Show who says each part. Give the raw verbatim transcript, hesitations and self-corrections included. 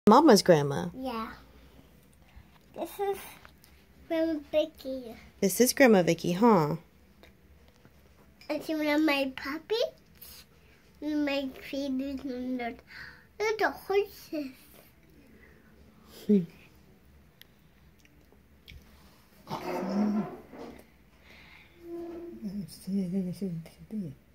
Speaker 1: Mama's grandma.
Speaker 2: Yeah. This is Grandma Vicky.
Speaker 1: This is Grandma Vicky, huh?
Speaker 2: And she one of my puppies. And my feeders and the little horses.
Speaker 1: Hmm.
Speaker 3: Sí, sí, sí, sí.